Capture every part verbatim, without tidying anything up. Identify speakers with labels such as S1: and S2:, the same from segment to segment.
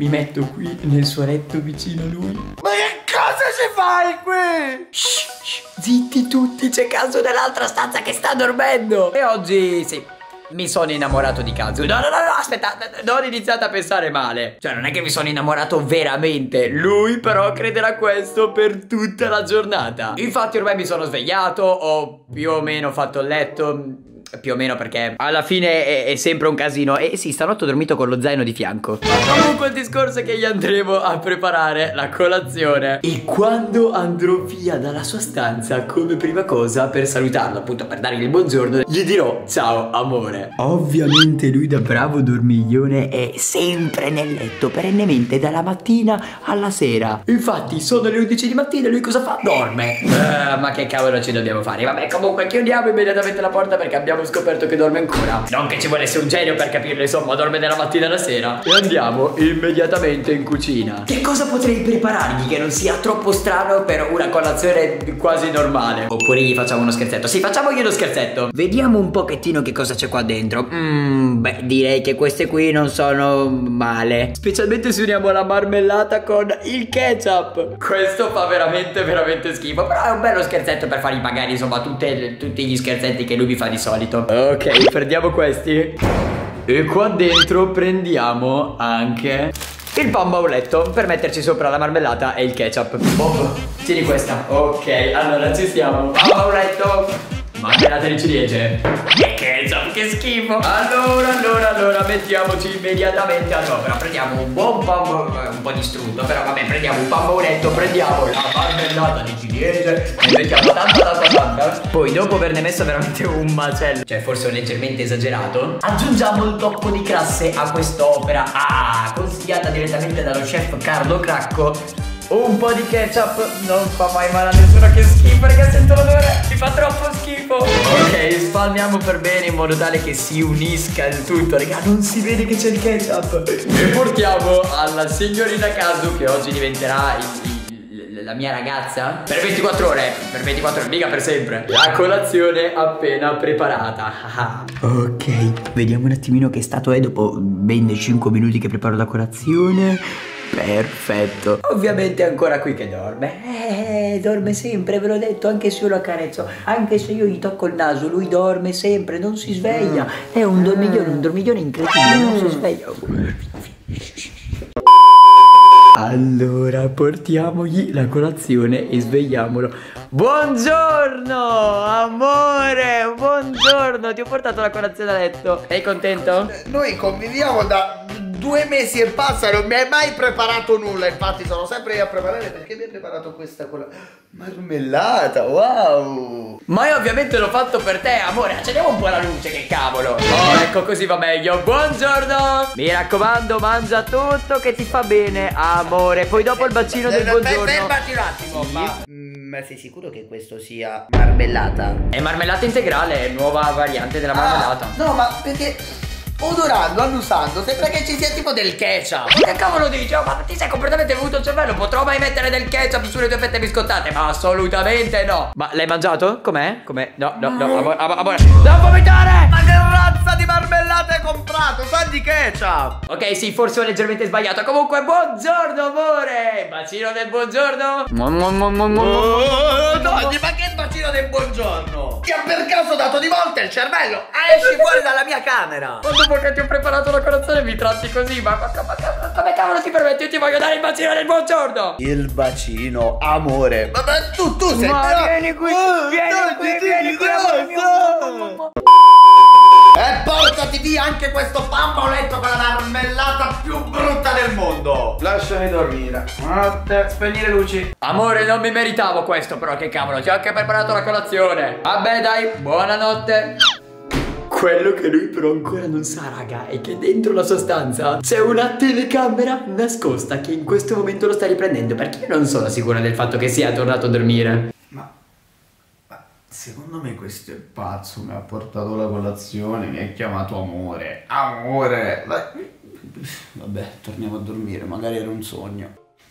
S1: mi metto qui nel suo letto vicino a lui.
S2: Ma che cosa ci fai qui?
S1: Shh, shh, zitti tutti, c'è Kazu nell'altra stanza che sta dormendo. E oggi sì, mi sono innamorato di Kazu. No, no, no, no, aspetta, non iniziate a pensare male. Cioè, non è che mi sono innamorato veramente. Lui però crederà questo per tutta la giornata. Infatti ormai mi sono svegliato, ho più o meno fatto il letto. Più o meno, perché alla fine è, è sempre un casino. E sì, stanotte ho dormito con lo zaino di fianco. Ma comunque il discorso è che gli andremo a preparare la colazione. E quando andrò via dalla sua stanza, come prima cosa, per salutarlo, appunto per dargli il buongiorno, gli dirò ciao amore. Ovviamente lui, da bravo dormiglione, è sempre nel letto, perennemente, dalla mattina alla sera. Infatti sono le undici di mattina e lui cosa fa? Dorme. uh, Ma che cavolo ci dobbiamo fare? Vabbè, comunque chiudiamo immediatamente la porta perché abbiamo scoperto che dorme ancora. Non che ci volesse un genio per capirlo, insomma, dorme dalla mattina alla sera. E andiamo immediatamente in cucina. Che cosa potrei preparargli che non sia troppo strano per una colazione quasi normale? Oppure gli facciamo uno scherzetto? Sì, facciamogli uno scherzetto. Vediamo un pochettino che cosa c'è qua dentro. Mmm, beh, direi che queste qui non sono male. Specialmente se uniamo la marmellata con il ketchup. Questo fa veramente, veramente schifo. Però è un bello scherzetto per fargli pagare, insomma, tutte, tutti gli scherzetti che lui mi fa di solito. Ok, prendiamo questi. E qua dentro prendiamo anche il pan bauletto per metterci sopra la marmellata e il ketchup. Bob, tieni questa. Ok, allora ci stiamo. Pan bauletto, marmellata di ciliegie e ketchup, che schifo. Allora, allora, allora mettiamoci immediatamente a sopra. Prendiamo un buon pan, un po' di strutto, però vabbè, prendiamo un pan bauletto, prendiamo la marmellata di ciliegie, ne mettiamo tanta tanta tanta. Poi dopo averne messo veramente un macello, cioè forse ho leggermente esagerato, aggiungiamo il tocco di classe a quest'opera, ah, consigliata direttamente dallo chef Carlo Cracco. Un po' di ketchup non fa mai male a nessuno. Che schifo, perché sento l'odore, mi fa troppo schifo. Ok, spalmiamo per bene in modo tale che si unisca il tutto. Raga, non si vede che c'è il ketchup. E portiamo alla signorina Kazu, che oggi diventerà il, il, la mia ragazza, per ventiquattro ore. Per ventiquattro ore, mica per sempre. La colazione appena preparata. Ok, vediamo un attimino che stato è dopo ben cinque minuti che preparo la colazione. Perfetto. Ovviamente è ancora qui che dorme. Eh, dorme sempre, ve l'ho detto, anche se io lo accarezzo, anche se io gli tocco il naso, lui dorme sempre, non si sveglia. È un dormiglione, un dormiglione incredibile, non si sveglia. Allora, portiamogli la colazione e svegliamolo. Buongiorno, amore, buongiorno. Ti ho portato la colazione a letto. Sei contento?
S2: Noi conviviamo da due mesi e passa, non mi hai mai preparato nulla. Infatti sono sempre io a preparare. Perché mi hai preparato questa con la marmellata? Wow.
S1: Ma io ovviamente l'ho fatto per te, amore. Accendiamo un po' la luce, che cavolo. Oh, ecco, così va meglio. Buongiorno. Mi raccomando, mangia tutto che ti fa bene, amore. Poi dopo il bacino del buongiorno.
S2: Fermati un attimo, ma... Ma sei sicuro che questo sia marmellata?
S1: È marmellata integrale, è nuova variante della marmellata.
S2: Ah, no, ma perché odorando, annusando, sembra che ci sia tipo del ketchup.
S1: Che cavolo dici? Oh, ma ti sei completamente venuto il cervello? Potrò mai mettere del ketchup sulle tue fette biscottate? Ma assolutamente no. Ma l'hai mangiato? Com'è? Com'è? No, no, no, amore, amore. Non vomitare! Ma che razza di marmellata hai comprato? Sa di ketchup. Ok, sì, forse ho leggermente sbagliato. Comunque, buongiorno, amore. Bacino del buongiorno.
S2: Oh, dogli, ma che bacino del buongiorno? Ti ha per caso dato di volta il cervello? Esci fuori dalla mia camera.
S1: Ma dopo che ti ho preparato la colazione mi tratti così? Ma, ma, ma, ma come cavolo ti permetti? Io ti voglio dare il bacino del buongiorno.
S2: Il bacino, amore. Ma, ma tu, tu sei...
S1: Ma però... vieni qui, oh, vieni no, qui, vieni qui, amore mio.
S2: E portati via anche questo pan bauletto con la marmellata più brutta del mondo. Lasciami dormire. Notte, spegnere le luci.
S1: Amore, non mi meritavo questo, però che cavolo, ti ho anche preparato la colazione. Vabbè dai, buonanotte. Quello che lui però ancora non sa, raga, è che dentro la sua stanza c'è una telecamera nascosta che in questo momento lo sta riprendendo, perché io non sono sicura del fatto che sia tornato a dormire.
S2: Ma, ma secondo me questo è pazzo, mi ha portato la colazione, mi ha chiamato amore. Amore. Vabbè, torniamo a dormire, magari era un sogno.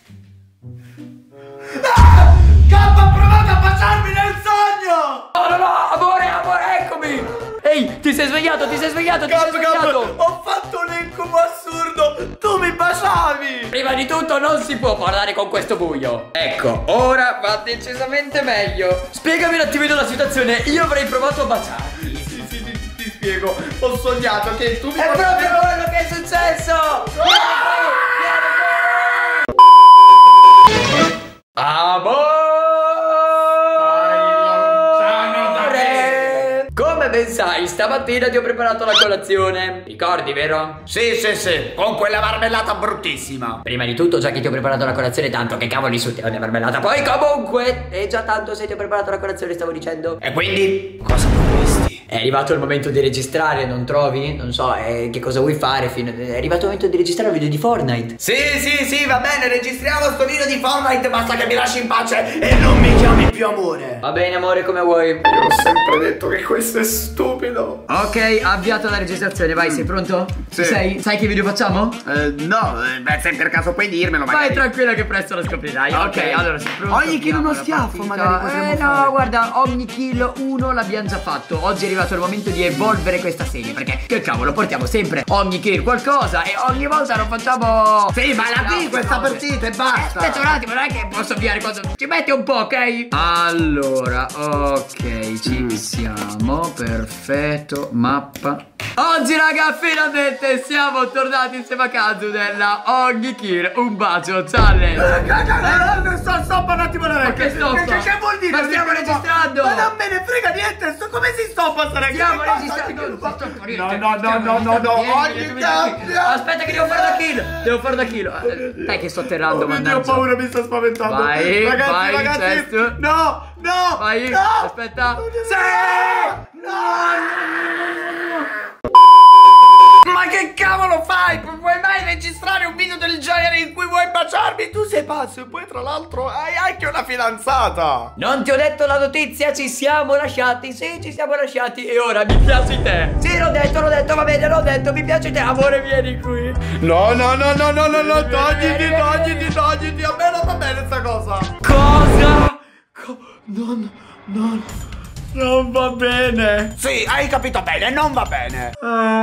S2: Ah! Cazzo, ha provato a baciarmi nel sogno!
S1: No, no, no, amore, amore, eccomi! Ehi, ti sei svegliato, ti sei svegliato, ti
S2: Cap,
S1: sei svegliato!
S2: Cap, ho fatto un incubo assurdo! Tu mi baciavi!
S1: di tutto non si può parlare con questo buio. Ecco, ora va decisamente meglio. Spiegami un attimino la situazione. Io avrei provato a baciarti.
S2: Sì, sì, ti, ti spiego. Ho sognato che tu mi...
S1: È proprio quello che è successo. Amore. Come ben sai, stamattina ti ho preparato la colazione. Ricordi, vero?
S2: Sì, sì, sì, con quella marmellata bruttissima.
S1: Prima di tutto, già che ti ho preparato la colazione, tanto che cavoli su te la mia marmellata. Poi comunque, è già tanto se ti ho preparato la colazione, stavo dicendo.
S2: E quindi, cosa vorresti?
S1: È arrivato il momento di registrare, non trovi? Non so, eh, che cosa vuoi fare fino... È arrivato il momento di registrare un video di Fortnite.
S2: Sì, sì, sì, va bene, registriamo sto video di Fortnite, basta che mi lasci in pace e non mi chiami più amore.
S1: Va bene, amore, come vuoi.
S2: Io ho sempre detto che questo è stupido.
S1: Ok, avviato la registrazione, vai, sei pronto?
S2: Sì.
S1: Sei? Sai che video facciamo?
S2: Eh, no, eh, beh, se per caso puoi dirmelo, magari.
S1: Vai tranquilla che presto lo scoprirai. Ok,
S2: Ok.
S1: allora sei pronto?
S2: Ogni kill uno
S1: Apriamo la
S2: schiaffo,
S1: partita.
S2: magari potremmo
S1: Eh no,
S2: fare.
S1: guarda, ogni kill uno l'abbiamo già fatto. Oggi è arrivato il momento di evolvere questa serie, perché che cavolo, portiamo sempre ogni kill qualcosa e ogni volta non facciamo...
S2: Sì, ma la
S1: No,
S2: di questa
S1: no,
S2: partita e basta.
S1: Aspetta un attimo, non è che posso avviare quando... Ci metti un po', ok? Allora, ok, ci siamo, perfetto, mappa. Oggi raga, finalmente siamo tornati insieme a Kazu nella Ogni Kill Un Bacio Challenge.
S2: Stop, stop un attimo,
S1: Ma che stop?
S2: Che, che vuol dire?
S1: Ma stiamo registrando.
S2: Ma non me ne frega niente, sto- come si stoppa stare qui?
S1: Stiamo
S2: Che cosa?
S1: registrando. Non si stoppa niente.
S2: No, no, no,
S1: Stiamo
S2: no, no,
S1: registrando.
S2: no,
S1: Vieni,
S2: ogni
S1: vieni, vieni.
S2: cambia.
S1: Aspetta che devo fare da kill. Devo fare da kill. Eh, Dai che sto atterrando,
S2: Oh mio Dio, ho
S1: mannaggia.
S2: paura, mi sta spaventando.
S1: Vai,
S2: ragazzi,
S1: vai,
S2: ragazzi.
S1: Chest.
S2: No, no.
S1: Vai,
S2: no.
S1: aspetta.
S2: Sì! Ma che cavolo fai? Puoi mai registrare un video del genere in cui vuoi baciarmi? Tu sei pazzo e poi tra l'altro hai anche una fidanzata.
S1: Non ti ho detto la notizia, ci siamo lasciati. Sì, ci siamo lasciati e ora mi piaci te. Sì, l'ho detto, l'ho detto, va bene, l'ho detto, mi piaci te. Amore, vieni qui.
S2: No, no, no, no, no, no, no, togliti, togliti, togliti. A me non va bene sta cosa.
S1: Cosa? Co non, non, non va bene.
S2: Sì, hai capito bene, non va bene.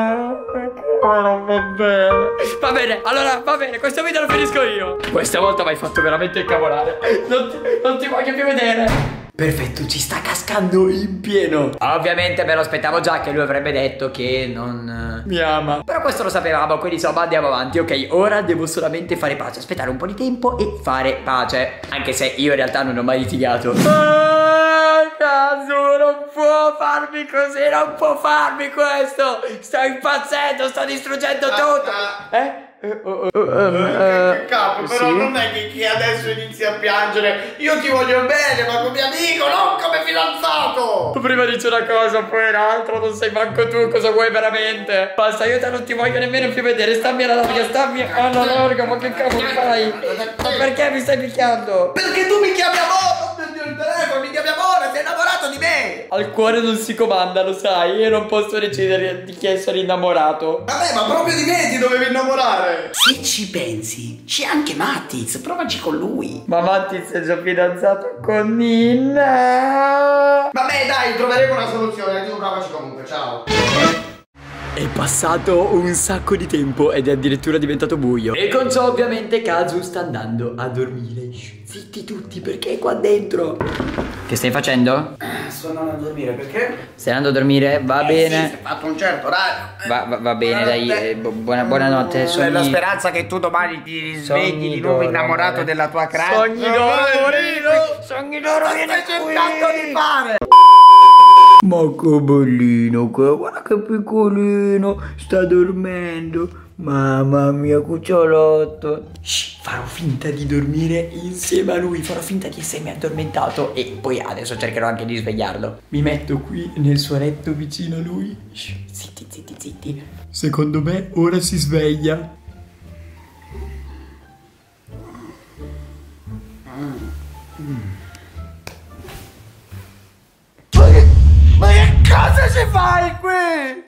S1: Non va bene. Va bene, allora va bene, questo video lo finisco io. Questa volta mi hai fatto veramente incavolare. Non ti, non ti voglio più vedere. Perfetto, ci sta cascando in pieno. Ovviamente me lo aspettavo già che lui avrebbe detto che non mi ama. Però questo lo sapevamo, quindi insomma andiamo avanti. Ok, ora devo solamente fare pace. Aspettare un po' di tempo e fare pace. Anche se io in realtà non ho mai litigato. Ah, Kazu, non può farmi così, non può farmi questo. Sto impazzendo, sto distruggendo tutto. Eh? Uh, uh, uh, um,
S2: Che capo, però
S1: sì.
S2: non è che, che adesso inizi a piangere. Io ti voglio bene, ma come amico, non come fidanzato.
S1: Prima dici una cosa, poi l'altra, non sei manco tu, cosa vuoi veramente? Basta, io te non ti voglio nemmeno più vedere, stammi alla larga, stammi alla larga, ma che cavolo fai? Ma perché mi stai picchiando?
S2: Perché tu mi chiami amore, ho preso il telefono, mi chiami amore, sei innamorato di me.
S1: Al cuore non si comanda, lo sai, io non posso decidere di chi essere innamorato.
S2: Vabbè, ma proprio di me ti dovevi innamorare.
S3: Se ci pensi, c'è anche Mattiz, provaci con lui.
S1: Ma Matti si è già fidanzato con Ninna.
S2: Vabbè, dai, troveremo una soluzione, tu provaci comunque, ciao.
S1: È passato un sacco di tempo ed è addirittura diventato buio. E con ciò ovviamente Kazu sta andando a dormire. Shh, zitti tutti, perché qua dentro? Che stai facendo?
S2: Sto andando a dormire, perché?
S1: Stai andando a dormire? Va
S2: Eh,
S1: bene.
S2: sì, si è fatto un certo orario.
S1: Va, va, va bene, dai. eh, bu- buona, buonanotte. Sogni...
S2: La speranza che tu domani ti risvegli
S1: Sogni
S2: di nuovo
S1: d'oro,
S2: innamorato
S1: amore.
S2: della tua crush.
S1: Sogni d'oro,
S2: amorino.
S1: Sogni d'oro,
S2: Cosa
S1: vieni
S2: stai
S1: qui.
S2: cercando di fare?
S1: Ma che bellino, che- guarda che piccolino, sta dormendo. Mamma mia, cucciolotto. Shh, farò finta di dormire insieme a lui, farò finta di essermi addormentato e poi adesso cercherò anche di svegliarlo. Mi metto qui nel suo letto vicino a lui. Shh, zitti, zitti, zitti. Secondo me ora si sveglia.
S2: Ma che cosa ci fai qui?